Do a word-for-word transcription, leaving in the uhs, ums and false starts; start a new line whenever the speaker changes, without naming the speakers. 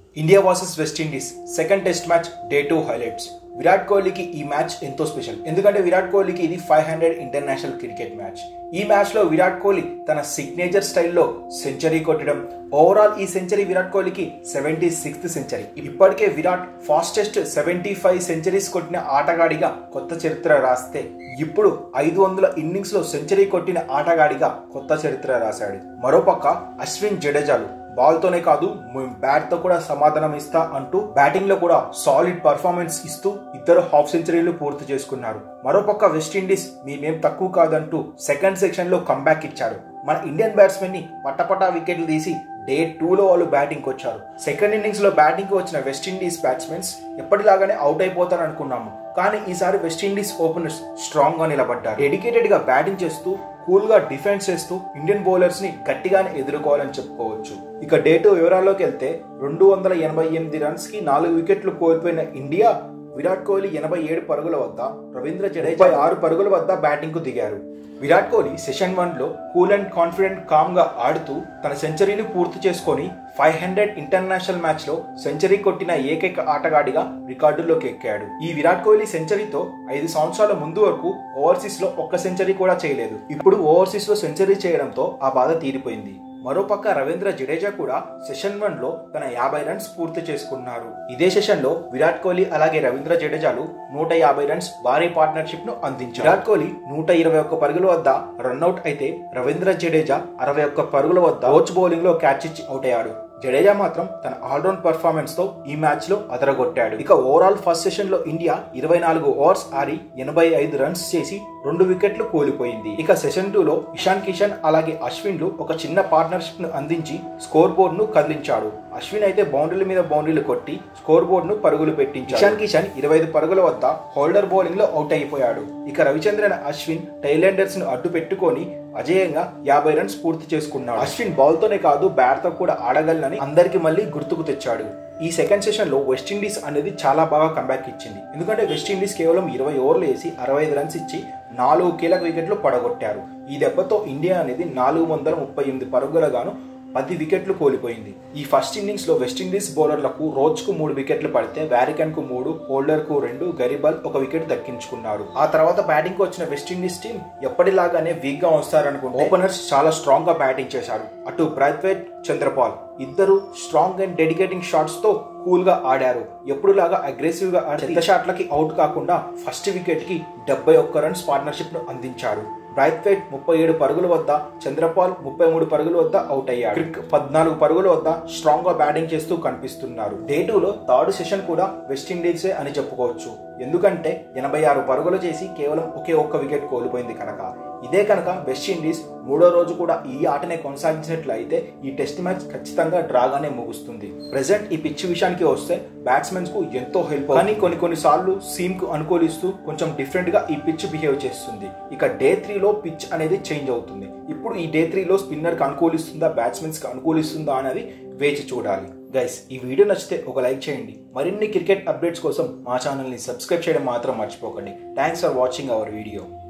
India versus West Indies second test match day two highlights. Virat కోహ్లీకి ఈ match ఎంతో special, ఎందుకంటే విరాట్ కోహ్లీకి ఇది five hundred international cricket match. ఈ మ్యాచ్ లో విరాట్ కోహ్లీ తన సిగ్నేచర్ స్టైల్లో సెంచరీ కొట్టడం, ఓవరాల్ ఈ సెంచరీ విరాట్ కోహ్లీకి సెవెంటీ సిక్స్త్ సెంచరీ. ఇప్పటికే Virat fastest seventy five centuries కొట్టిన ఆటగాడిగా కొత్త చరిత్ర రాస్తే, ఇప్పుడు ఐదు వందల ఇన్నింగ్స్ లో సెంచరీ కొట్టిన ఆటగాడిగా కొత్త చరిత్ర రాశాడు. మరోపక్క అశ్విన్ జడేజాలు బాల్ తోనే కాదు బ్యాట్ తో కూడా సమాధానం ఇస్తా అంటూ బ్యాటింగ్ లో కూడా సాలిడ్ పర్ఫార్మెన్స్ ఇస్తూ ఇద్దరు హాఫ్ సెంచరీలు పూర్తి చేసుకున్నారు. మరోపక్క వెస్టిండీస్ మేమేం తక్కువ కాదంటూ సెకండ్ సెక్షన్ లో కంబ్యాక్ ఇచ్చారు. మన ఇండియన్ బ్యాట్స్మెన్ ని పట్టపట్టా వికెట్లు తీసి డే టూ లో వాళ్ళు బ్యాటింగ్ వచ్చారు. సెకండ్ ఇన్నింగ్స్ లో బ్యాటింగ్ కు వచ్చిన వెస్టిండీస్ బ్యాట్స్మెన్స్ ఎప్పటిలాగానే అవుట్ అయిపోతారు అనుకున్నాము, కానీ ఈసారి వెస్టిండీస్ ఓపెనర్స్ స్ట్రాంగ్ గా నిలబడ్డారు. డెడికేటెడ్ గా బ్యాటింగ్ చేస్తూ కూల్ గా డిఫెన్స్ చేస్తూ ఇండియన్ బౌలర్స్ ని గట్టిగానే ఎదుర్కోవాలని చెప్పుకోవచ్చు. ఇక డే టూ వివరాల్లోకి వెళ్తే, రెండు వందల ఎనభై ఎనిమిది రన్స్ కి నాలుగు వికెట్లు కోల్పోయిన ఇండియా విరాట్ కోహ్లీ ఎనభై ఏడు పరుగుల వద్ద, రవీంద్ర జడేజా ఆరు పరుగుల వద్ద బ్యాటింగ్ కు దిగారు. విరాట్ కోహ్లీ సెషన్ వన్ లో కూల్ అండ్ కాన్ఫిడెంట్ కామ్ గా ఆడుతూ తన సెంచరీని పూర్తి చేసుకుని ఫైవ్ హండ్రెడ్ ఇంటర్నేషనల్ మ్యాచ్ లో సెంచరీ కొట్టిన ఏకైక ఆటగాడిగా రికార్డుల్లోకి ఎక్కాడు. ఈ విరాట్ కోహ్లీ సెంచరీతో ఐదు సంవత్సరాల ముందు వరకు ఓవర్సీస్ లో ఒక్క సెంచరీ కూడా చేయలేదు. ఇప్పుడు ఓవర్సీస్ లో సెంచరీ చేయడంతో ఆ బాధ తీరిపోయింది. మరోపక్క రవీంద్ర జడేజా కూడా సెషన్ వన్ లో తన యాభై రన్స్ పూర్తి చేసుకున్నారు. ఇదే సెషన్ లో విరాట్ కోహ్లీ అలాగే రవీంద్ర జడేజాలు నూట యాభై రన్స్ భారీ పార్ట్నర్షిప్ ను అందించారు. విరాట్ కోహ్లీ నూట ఇరవై ఒక్క పరుగుల వద్ద రన్అట్ అయితే, రవీంద్ర జడేజా అరవై ఒక్క పరుగుల వద్ద కోచ్ బౌలింగ్ లో క్యాచ్ ఇచ్చి అవుట్ అయ్యాడు. జడేజా మాత్రం తన ఆల్రౌండ్ పర్ఫార్మెన్స్ తో ఈ మ్యాచ్ లో అదరగొట్టాడు. ఇక ఓవరాల్ ఫస్ట్ సెషన్ లో ఇండియా ఇరవై నాలుగు ఓవర్స్ ఆడి ఎనభై ఐదు రన్స్ చేసి రెండు వికెట్లు కోల్పోయింది. ఇక సెషన్ టూ లో ఇషాన్ కిషన్ అలాగే అశ్విన్ లు ఒక చిన్న పార్ట్నర్షిప్ ను అందించి స్కోర్ బోర్డ్ ను కదిలించాడు. అశ్విన్ అయితే బౌండరీల మీద బౌండరీలు కొట్టి స్కోర్ బోర్డ్ ను పరుగులు పెట్టించాడు. ఇషాన్ కిషన్ ఇరవై ఐదు పరుగుల వద్ద హోల్డర్ బౌలింగ్ లో అవుట్ అయిపోయాడు. ఇక రవిచంద్రన్ అశ్విన్ టైలెండర్స్ ను అడ్డు పెట్టుకొని అజేయంగా యాభై రన్స్ పూర్తి చేసుకున్నాడు. అశ్విన్ బాల్ తోనే కాదు బ్యాట్ తో కూడా ఆడగలనని అందరికి మళ్ళీ గుర్తుకు తెచ్చాడు. ఈ సెకండ్ సెషన్ లో వెస్టిండీస్ అనేది చాలా బాగా కంబ్యాక్ ఇచ్చింది, ఎందుకంటే వెస్టిండీస్ కేవలం ఇరవై ఓవర్లు వేసి అరవై ఐదు రన్స్ ఇచ్చి నాలుగు కీలక వికెట్లు పడగొట్టారు. ఈ దెబ్బతో ఇండియా అనేది నాలుగు వందల ముప్పై ఎనిమిది పరుగులుగాను పది వికెట్లు కోల్పోయింది. ఈ ఫస్ట్ ఇన్నింగ్స్ లో వెస్టిండీస్ బౌలర్లకు రోజుకు మూడు వికెట్లు పడితే వ్యారికన్ కు మూడు, హోల్డర్ కు రెండు, గరిబాల్ ఒక వికెట్ దక్కించుకున్నారు. ఆ తర్వాత బ్యాటింగ్ కు వచ్చిన వెస్టిండీస్ టీం ఎప్పటిలాగానే వీక్ గా వస్తారనుకుంటే ఓపెనర్స్ చాలా స్ట్రాంగ్ గా బ్యాటింగ్ చేశారు. అటు బ్రైత్వేట్, చంద్రపాల్ ఇద్దరు స్ట్రాంగ్ అండ్ డెడికేటింగ్ షాట్స్ తో కూల్ గా ఆడారు. ఎప్పుడులాగా అగ్రెసివ్ గా ఆడి పెద్ద షాట్లకి అవుట్ కాకుండా ఫస్ట్ వికెట్ కి డెబ్బై ఒక్క రన్స్ పార్ట్నర్షిప్ ను అందించారు. బ్రైత్వేట్ ముప్పై ఏడు పరుగుల వద్ద, చంద్రపాల్ ముప్పై మూడు పరుగుల వద్ద అవుట్ అయ్యారు. క్రిక్ పద్నాలుగు పరుగుల వద్ద స్ట్రాంగ్ గా బ్యాటింగ్ చేస్తూ కనిపిస్తున్నారు. డే టూ లో థర్డ్ సెషన్ కూడా వెస్టిండీసే అని చెప్పుకోవచ్చు, ఎందుకంటే ఎనభై ఆరు పరుగులు చేసి కేవలం ఒకే ఒక్క వికెట్ కోల్పోయింది కనుక. ఇదే కనుక వెస్టిండీస్ మూడో రోజు కూడా ఈ ఆటనే కొనసాగించినట్లయితే ఈ టెస్ట్ మ్యాచ్ ఖచ్చితంగా డ్రాగానే ముగుస్తుంది. ప్రెసెంట్ ఈ పిచ్ విషయానికి వస్తే బ్యాట్స్మెన్స్ కు ఎంతో హెల్ప్, కానీ కొన్ని కొన్ని సార్లు సీమ్ కు అనుకూలిస్తూ కొంచెం డిఫరెంట్ గా ఈ పిచ్ బిహేవ్ చేస్తుంది. ఇక డే త్రీ లో పిచ్ అనేది చేంజ్ అవుతుంది. ఇప్పుడు ఈ డే త్రీ లో స్పిన్నర్ కి అనుకూలిస్తుందా, బ్యాట్స్మెన్స్ కి అనుకూలిస్తుందా అనేది వేచి చూడాలి. గైస్, ఈ వీడియో నచ్చితే ఒక లైక్ చేయండి. మరిన్ని క్రికెట్ అప్డేట్స్ కోసం మా ఛానల్ ని సబ్స్క్రైబ్ చేయడం మాత్రం మర్చిపోకండి. Thanks for watching our video.